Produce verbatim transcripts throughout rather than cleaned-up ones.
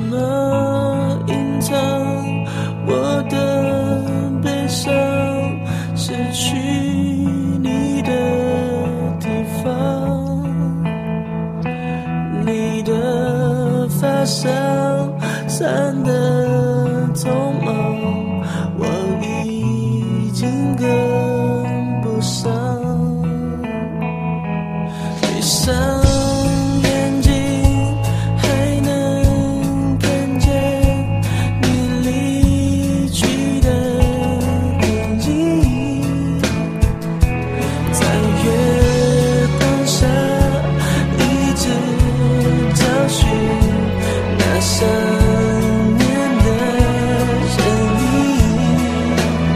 么隐藏我的悲伤？失去你的地方，你的发梢散得匆忙，我已经跟不上。闭上眼睛，还能看见你离去的痕迹，在月光下一直找寻那想念的身影。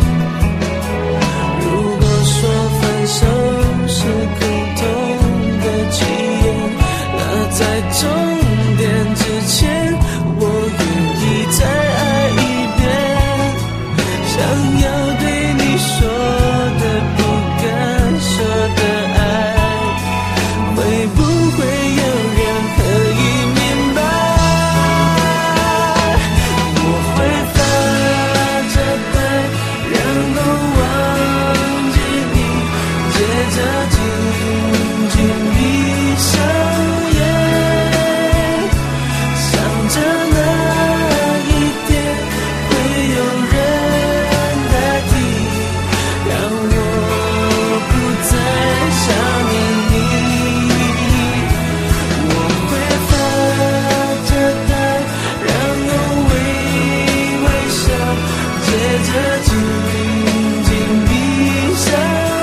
如果说分手是苦痛的起源，那在终点之前，我愿意再爱一遍。想要对你说的不敢说的爱，会不会有人可以明白？我会发着呆，然后忘记你，接着紧紧闭上眼，想着那一天会有人代替，让我不再想念你。我会发着呆，然后微微笑，接着紧紧闭上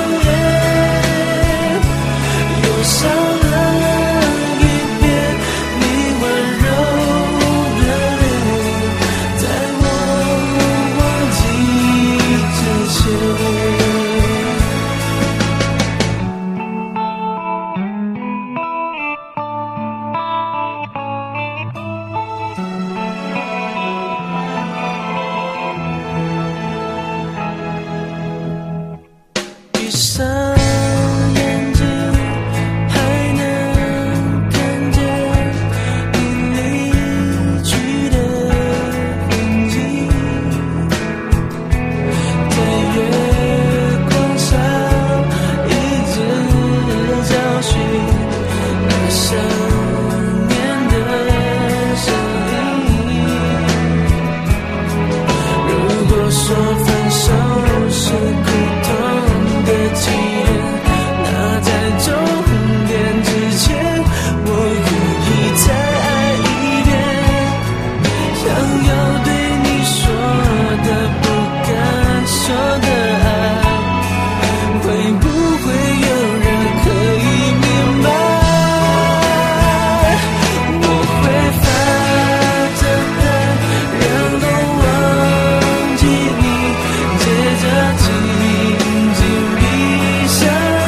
眼，又伤了一遍你温柔的脸，在我忘记之前。闭上眼睛，还能看见你离去的痕迹，在月光下一直找寻那想念的身影。如果说分手是苦痛的起源，那在终点之前，我愿意再爱一遍。想要对你说的不敢说的爱，会不会有人可以明白？我会发着呆，然后忘记你，接着紧紧闭上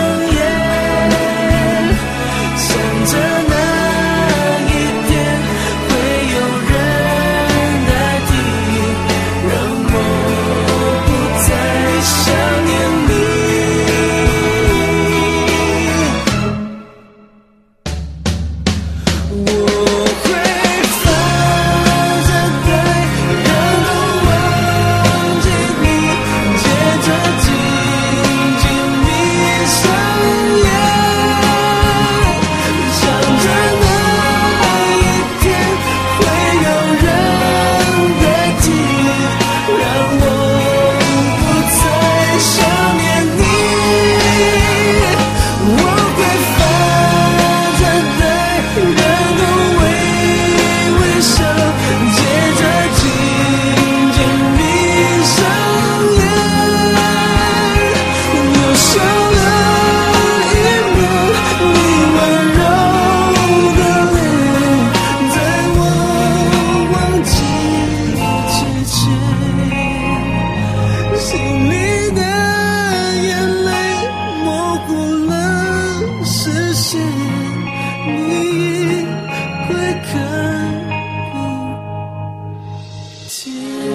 眼，想着那一天会有人代替，让我不再想念你。我会发着呆，然后忘记你，接着紧紧闭上眼，想着那一天会有人代替，让我不再想念你。我会发着呆，然后微微笑，接着紧紧闭上眼，又想了一遍你温柔的脸，在我忘记之前，心里的眼泪模糊了视线，你会看不见。